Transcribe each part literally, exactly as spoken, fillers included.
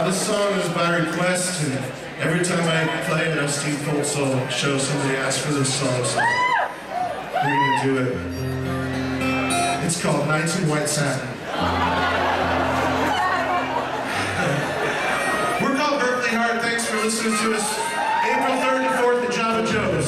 Uh, this song is by request, and every time I play it, I see Poltz will show somebody asked for this song, so we're gonna do it. It's called Nights in White Satin. We're called Berkley-Hart. Thanks for listening to us. April third and fourth at Java Joe's.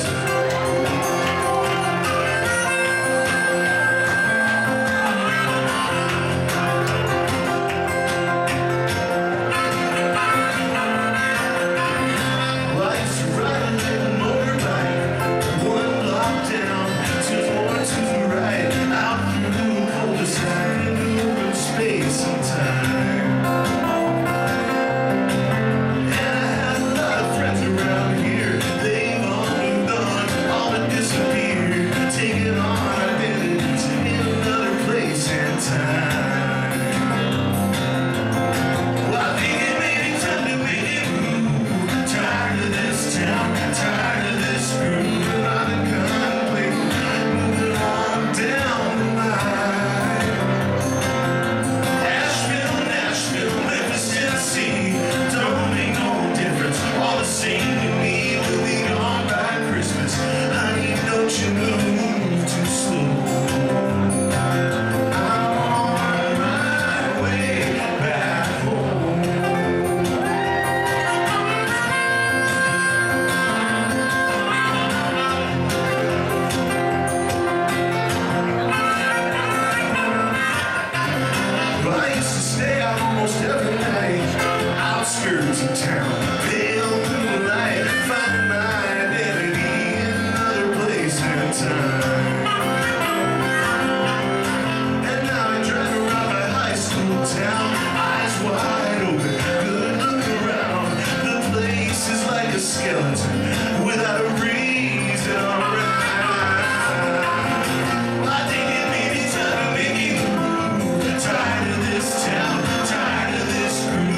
Outskirts of town, pale blue light, find my identity in another place and time. And now I drive around my high school town, eyes wide open, good look around. The place is like a skeleton without a reason or rhyme. I think it may be time to make it move. Tired of this town, tired of this groove.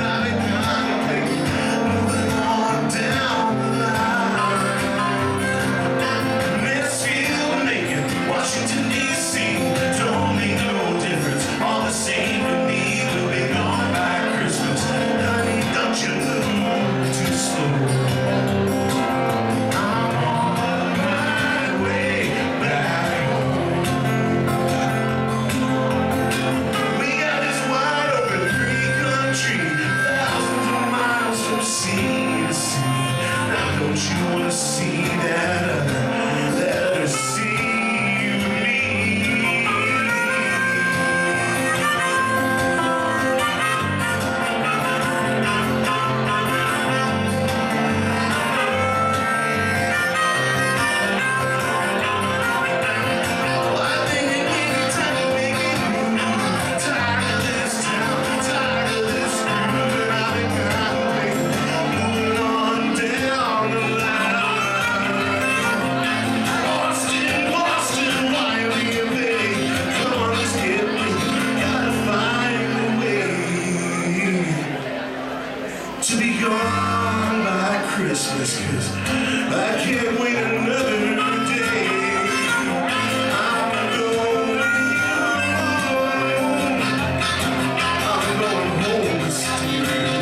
To be gone by Christmas, 'cause I can't wait another day. I'm going home. I'm going home to stay.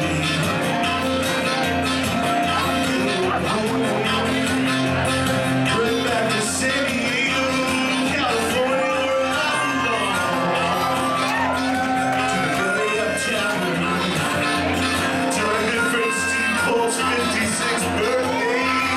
I'm going home. Right back to San Diego, California, where I'm born. To the very up Tavern. Poltz fifty-sixth birthday.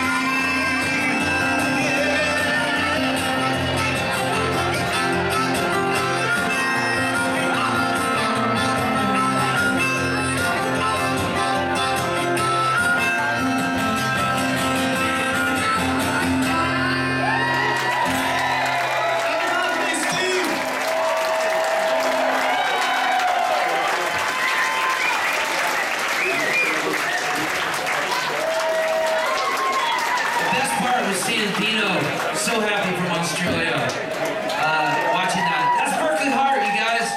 Seeing Dino, so happy from Australia, uh, watching that. That's Berkley-Hart, you guys.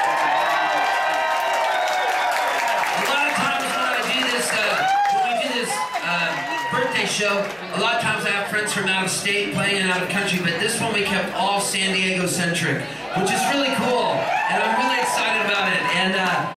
A lot of times when I do this, uh, when we do this uh, birthday show, a lot of times I have friends from out of state playing and out of country, but this one we kept all San Diego centric, which is really cool, and I'm really excited about it. And uh,